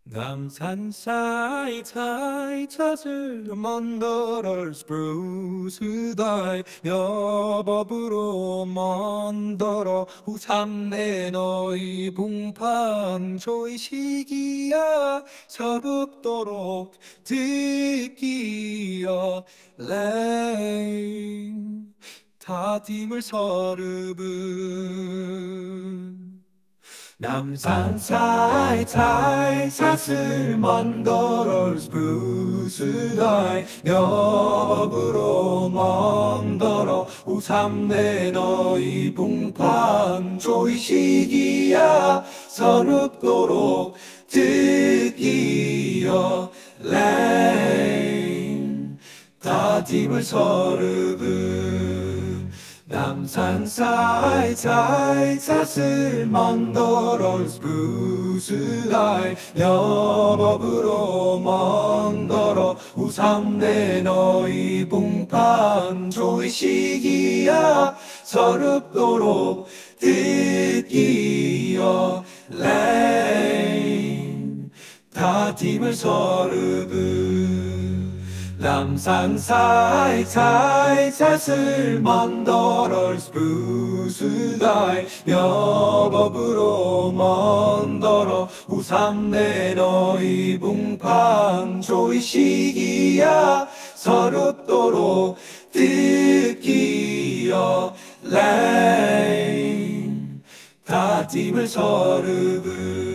남산 사이사이 찾을 먼더럴 스프루스 다이 여법으로 먼더러 우삼내 너희 봉판 조이 시기야 서북도록 듣기여 레인 다짐을 서르분 남산 사이사이 사슬 먼더럴 스프루스 다이 여법으로 먼더러 우삼내 너희 봉판 조이 시기야 서릅도록 듣기여 레인 다짐을 서르분 남산 사이사이 사슬 먼더럴 스프루스 다이 여법으로 먼더러 우삼내 너희 봉판 조이 시기야 서릅도록 듣기여 레인 다짐을 서르분 남산 사이사이 사슬 먼더럴 스프루스 다이 여법으로 먼더러 우삼내 너희 봉판 조이 시기야 서릅도록 듣기여 레인 다짐을 서르분